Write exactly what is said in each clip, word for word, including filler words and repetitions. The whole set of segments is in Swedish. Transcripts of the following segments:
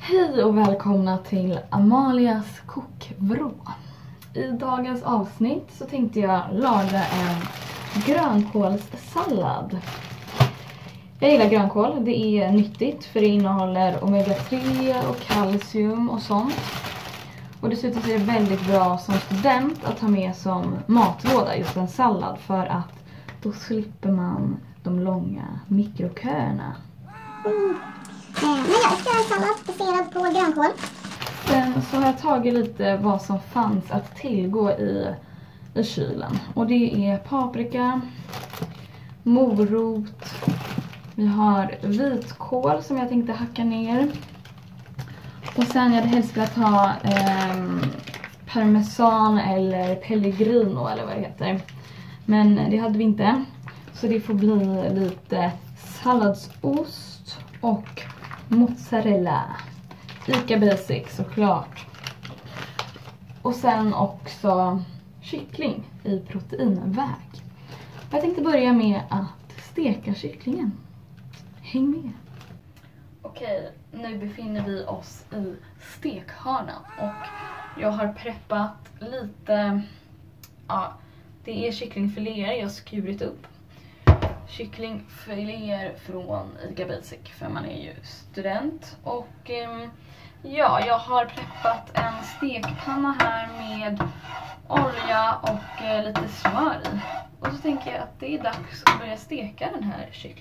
Hej och välkomna till Amalias kokvrå. I dagens avsnitt så tänkte jag laga en grönkålssallad. Jag gillar grönkål, det är nyttigt för det innehåller omega tre och kalcium och sånt. Och dessutom är det väldigt bra som student att ha med som matlåda just en sallad, för att då slipper man de långa mikroköerna. Mm. Men jag ska göra sallad baserad på grönkål. Sen så har jag tagit lite vad som fanns att tillgå i, i kylen. Och det är paprika, morot, vi har vitkål som jag tänkte hacka ner. Och sen jag hade helst velat ha eh, parmesan eller pellegrino eller vad det heter. Men det hade vi inte. Så det får bli lite salladsost och mozzarella. Ica basic såklart. Och sen också kyckling i proteinväg. Jag tänkte börja med att steka kycklingen. Häng med. Okej, nu befinner vi oss i stekhörnan. Och jag har preppat lite, ja, det är kycklingfiléer jag har skurit upp. Kycklingfiléer från Ica Basic, för man är ju student. Och um, ja, jag har preppat en stekpanna här med olja och uh, lite smör i. Och så tänker jag att det är dags att börja steka den här kycklingen.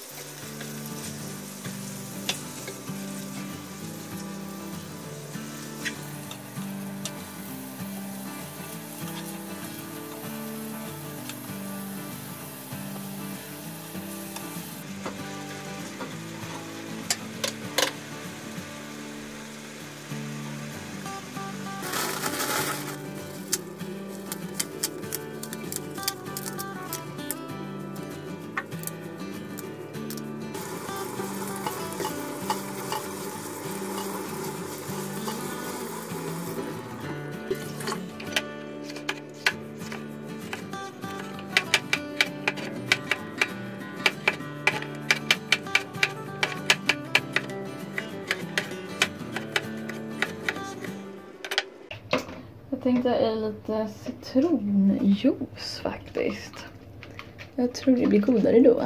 Jag tänkte i lite citronjuice faktiskt. Jag tror det blir godare då.